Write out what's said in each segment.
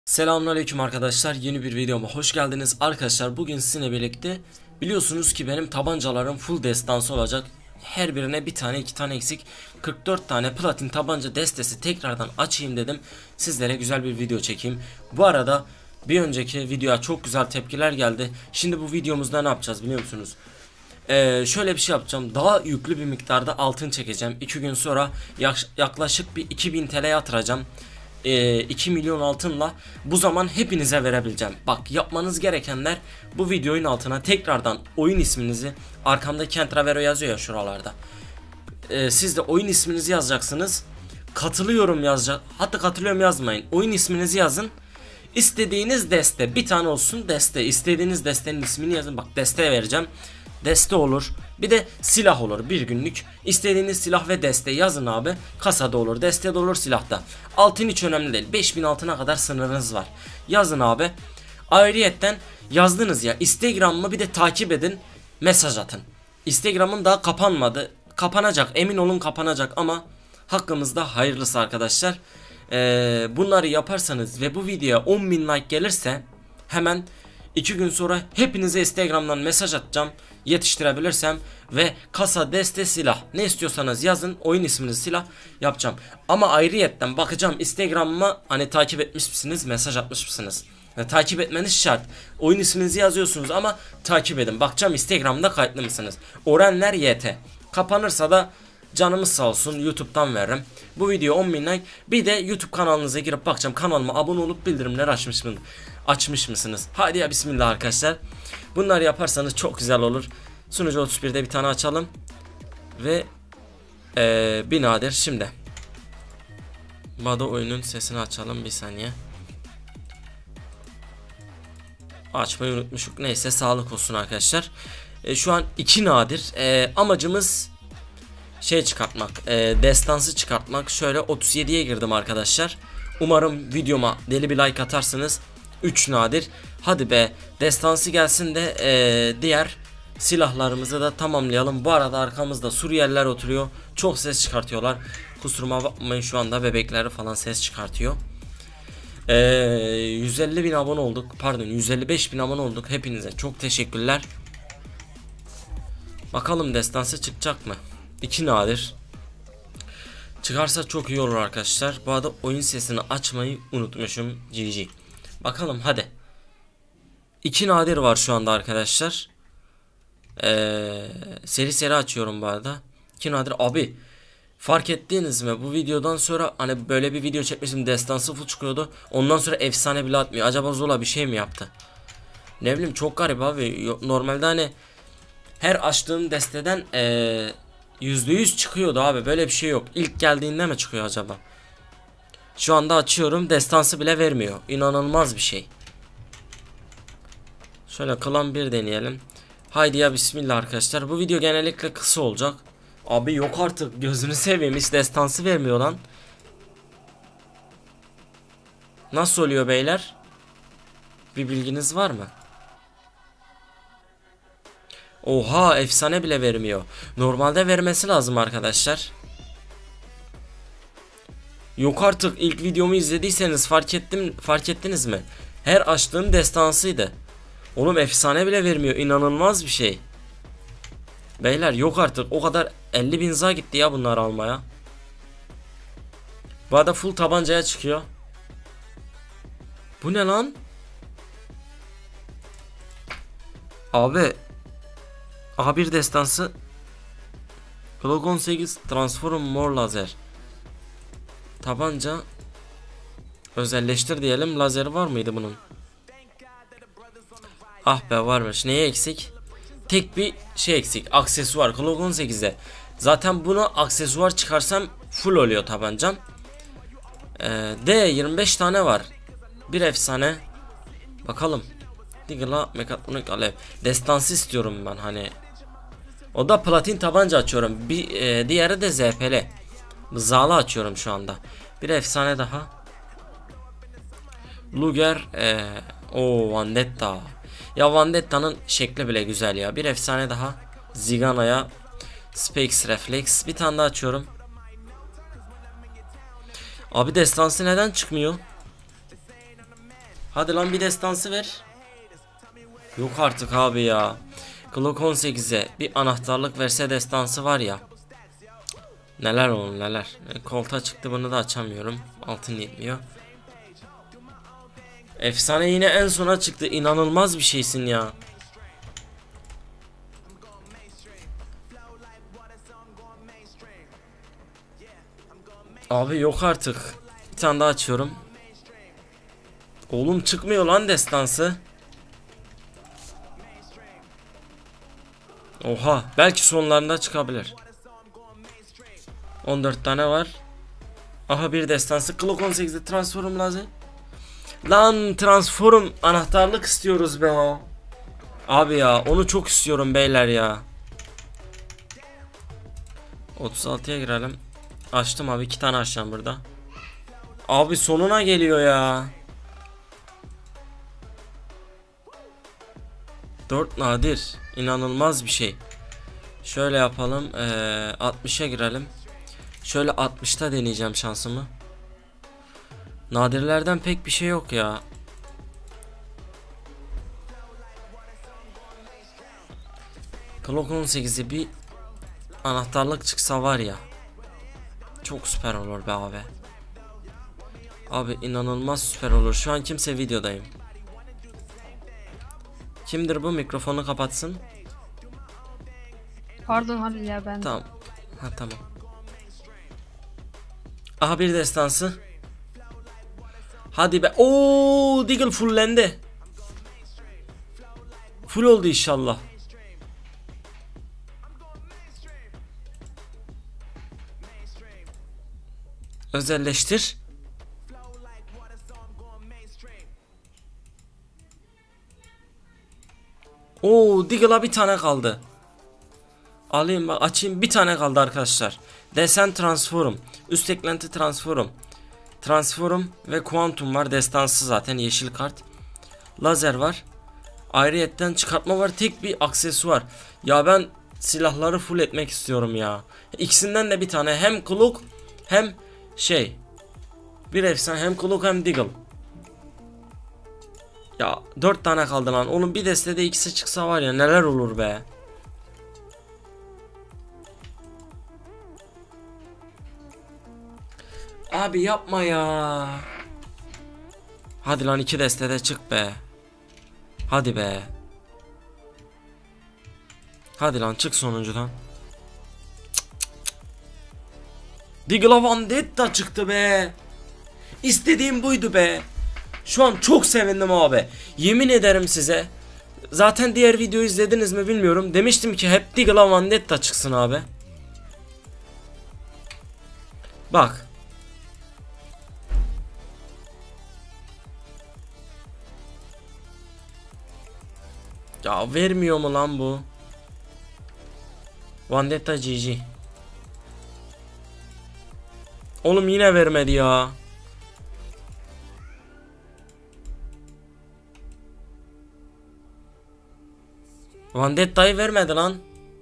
Selamünaleyküm arkadaşlar, yeni bir videoma hoş geldiniz. Arkadaşlar bugün sizinle birlikte biliyorsunuz ki benim tabancalarım full destansı olacak. Her birine bir tane iki tane eksik 44 tane platin tabanca destesi tekrardan açayım dedim. Sizlere güzel bir video çekeyim. Bu arada bir önceki videoya çok güzel tepkiler geldi. Şimdi bu videomuzda ne yapacağız biliyor musunuz? Şöyle bir şey yapacağım. Daha yüklü bir miktarda altın çekeceğim. 2 gün sonra yaklaşık bir 2000 TL yatıracağım. 2 milyon altınla bu zaman hepinize verebileceğim. Bak, yapmanız gerekenler bu videonun altına tekrardan oyun isminizi, arkamda Kentravero yazıyor ya şuralarda. Siz de oyun isminizi yazacaksınız. Katılıyorum yazacak. Hatta katılıyorum yazmayın. Oyun isminizi yazın. İstediğiniz deste, bir tane olsun deste. İstediğiniz destenin ismini yazın. Bak, deste vereceğim. Deste olur. Bir de silah olur, bir günlük. İstediğiniz silah ve deste yazın abi. Kasada olur, deste de olur, silahta. Altın hiç önemli değil. 5000 altına kadar sınırınız var. Yazın abi. Ayrıyetten yazdınız ya, Instagram'ımı bir de takip edin. Mesaj atın. Instagram'ım daha kapanmadı. Kapanacak, emin olun kapanacak ama hakkımızda hayırlısı arkadaşlar. Bunları yaparsanız ve bu videoya 10.000 like gelirse hemen 2 gün sonra hepinize Instagram'dan mesaj atacağım, yetiştirebilirsem, ve kasa, deste, silah ne istiyorsanız yazın, oyun isminizi silah yapacağım. Ama ayrıyetten bakacağım Instagram'ıma, hani takip etmiş misiniz, mesaj atmış mısınız? Takip etmeniz şart. Oyun isminizi yazıyorsunuz ama takip edin. Bakacağım Instagram'da kayıtlı mısınız? Orenler YT. Kapanırsa da canımız sağ olsun, YouTube'dan veririm. Bu video 10.000 like. Bir de YouTube kanalınıza girip bakacağım. Kanalıma abone olup bildirimleri açmış mısınız? Hadi ya bismillah arkadaşlar. Bunları yaparsanız çok güzel olur. Sunucu 31'de bir tane açalım. Ve bir nadir şimdi. Mado oyunun sesini açalım bir saniye. Açmayı unutmuşuk. Neyse, sağlık olsun arkadaşlar. Şu an 2 nadir. Amacımız şey çıkartmak, destansı çıkartmak. Şöyle 37'ye girdim arkadaşlar. Umarım videoma deli bir like atarsınız. 3 nadir. Hadi be, destansı gelsin de diğer silahlarımızı da tamamlayalım. Bu arada arkamızda Suriyeliler oturuyor. Çok ses çıkartıyorlar. Kusuruma bakmayın, şu anda bebekleri falan ses çıkartıyor. 150.000 abone olduk. Pardon, 155.000 abone olduk. Hepinize çok teşekkürler. Bakalım destansı çıkacak mı? 2 nadir. Çıkarsa çok iyi olur arkadaşlar. Bu arada oyun sesini açmayı unutmuşum. GG. Bakalım hadi. 2 nadir var şu anda arkadaşlar. Seri açıyorum bu arada. 2 nadir abi. Fark ettiniz mi? Bu videodan sonra hani böyle bir video çekmiştim. Destansı full çıkıyordu. Ondan sonra efsane bile atmıyor. Acaba Zola bir şey mi yaptı? Ne bileyim, çok garip abi. Normalde hani her açtığım desteden %100 çıkıyordu abi. Böyle bir şey yok. İlk geldiğinde mi çıkıyor acaba? Şu anda açıyorum, destansı bile vermiyor. İnanılmaz bir şey. Şöyle klan 1 deneyelim. Haydi ya bismillah arkadaşlar. Bu video genellikle kısa olacak. Abi yok artık, gözünü seveyim, hiç destansı vermiyor lan. Nasıl oluyor beyler? Bir bilginiz var mı? Oha, efsane bile vermiyor. Normalde vermesi lazım arkadaşlar. Yok artık, ilk videomu izlediyseniz fark ettiniz mi? Her açtığım destansıydı. Oğlum efsane bile vermiyor, inanılmaz bir şey. Beyler yok artık, o kadar 50.000 za gitti ya bunları almaya. Bu arada full tabancaya çıkıyor. Bu ne lan? Abi A1 destansı Glock 18 Transform More Lazer. Tabanca özelleştir diyelim. Lazeri var mıydı bunun? Ah be, varmış. Neye eksik? Tek bir şey eksik. Aksesuar. Glock 18'de. Zaten bunu aksesuar çıkarsam full oluyor tabancam. D 25 tane var. Bir efsane. Bakalım. Digla mekatronik alev. Destansı istiyorum ben hani. O da platin tabanca açıyorum. Bir diğeri de ZP'li. Zala açıyorum şu anda. Bir efsane daha. Luger. O Vendetta. Ya Vendetta'nın şekli bile güzel ya. Bir efsane daha. Zigana'ya. Spex Reflex. Bir tane daha açıyorum. Abi destansı neden çıkmıyor? Hadi lan bir destansı ver. Yok artık abi ya. Glock 18'e bir anahtarlık verse destansı var ya. Neler oğlum neler. Kolta çıktı, bunu da açamıyorum. Altın yetmiyor. Efsane yine en sona çıktı. İnanılmaz bir şeysin ya. Abi yok artık. Bir tane daha açıyorum. Oğlum çıkmıyor lan destansı. Oha, belki sonlarında çıkabilir. 14 tane var. Aha bir destansı. Glock 18'de transform lazım. Lan transform anahtarlık istiyoruz be o. Abi ya onu çok istiyorum beyler ya. 36'ya girelim. Açtım abi, 2 tane açacağım burada. Abi sonuna geliyor ya. 4 nadir. İnanılmaz bir şey. Şöyle yapalım. 60'a girelim. Şöyle 60'ta deneyeceğim şansımı. Nadirlerden pek bir şey yok ya. Glock 18'i bir anahtarlık çıksa var ya. Çok süper olur be abi. Abi inanılmaz süper olur. Şu an kimse videodayım. Kimdir bu, mikrofonu kapatsın. Pardon Halil ya ben. Tamam. Ha tamam. Aha bir destansı. Hadi be. Oo, Deagle fulllendi. Full oldu inşallah. Özelleştir. Oo, Deagle'a bir tane kaldı. Alayım bak, açayım, bir tane kaldı arkadaşlar. Desen transform, üst eklenti transform, transform ve kuantum var. Destansı zaten, yeşil kart. Lazer var. Ayrıyetten çıkartma var. Tek bir aksesuar. Ya ben silahları full etmek istiyorum ya. İkisinden de bir tane, hem Glock hem şey. Bir efsane, hem Glock hem Deagle. Ya 4 tane kaldı lan. Onun bir destede ikisi çıksa var ya, neler olur be. Abi yapma ya. Hadi lan 2 destede çık be. Hadi be. Hadi lan çık sonuncudan. Deagle'a Vendetta çıktı be. İstediğim buydu be. Şu an çok sevindim abi. Yemin ederim size. Zaten diğer videoyu izlediniz mi bilmiyorum. Demiştim ki hep Deagle'a Vendetta çıksın abi. Bak. Ya vermiyor mu lan bu? Vendetta GG. Oğlum yine vermedi ya. Vendetta'yı vermedi lan.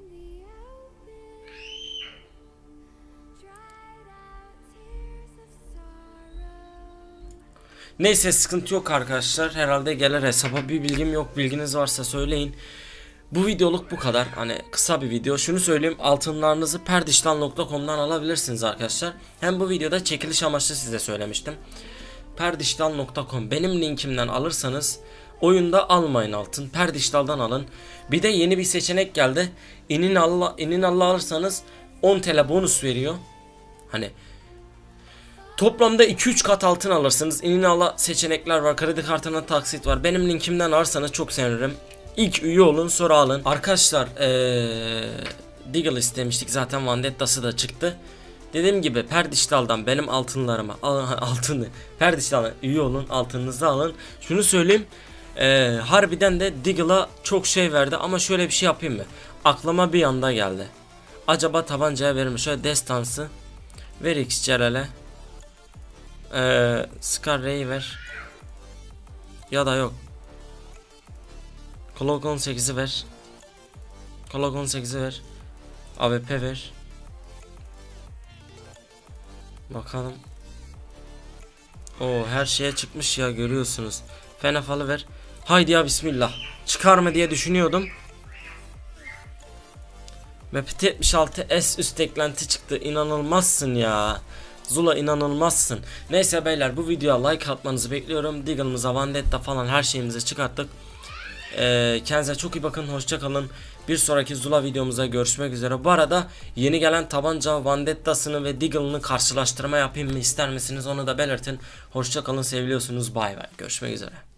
Neyse sıkıntı yok arkadaşlar. Herhalde gelir hesaba, bir bilgim yok. Bilginiz varsa söyleyin. Bu videoluk bu kadar. Hani kısa bir video. Şunu söyleyeyim, altınlarınızı perdiştal.com'dan alabilirsiniz arkadaşlar. Hem bu videoda çekiliş amaçlı size söylemiştim. Perdiştal.com benim linkimden alırsanız oyunda almayın altın. Perdiştal'dan alın. Bir de yeni bir seçenek geldi. İnin Allah alırsanız 10 TL bonus veriyor. Hani toplamda 2-3 kat altın alırsınız. İninala seçenekler var. Kredi kartına taksit var. Benim linkimden alırsanız çok sevinirim. İlk üye olun, sonra alın. Arkadaşlar Deagle istemiştik. Zaten Vendetta'sı da çıktı. Dediğim gibi Perdiştal'dan benim altınlarıma altını Perdiştal'dan üye olun, altınınızı alın. Şunu söyleyeyim. Harbiden de Deagle'a çok şey verdi ama şöyle bir şey yapayım mı? Aklıma bir anda geldi. Acaba tabancaya verir. Şöyle destansı ver, X Celal'e. Scar Ray'i ver. Ya da yok. Glock 18'i ver. Glock 18'i ver. AWP ver. Bakalım. O her şeye çıkmış ya, görüyorsunuz. Fenefalı ver. Haydi ya bismillah. Çıkar mı diye düşünüyordum. MPT-76 üst eklenti çıktı. İnanılmazsın ya. Zula inanılmazsın. Neyse beyler, bu videoya like atmanızı bekliyorum. Deagle'ımıza, Vendetta falan her şeyimizi çıkarttık. Kendinize çok iyi bakın. Hoşça kalın. Bir sonraki Zula videomuza görüşmek üzere. Bu arada yeni gelen tabanca Vendetta'sını ve Deagle'ını karşılaştırma yapayım mı ister misiniz? Onu da belirtin. Hoşça kalın, seviliyorsunuz. Bay bay. Görüşmek üzere.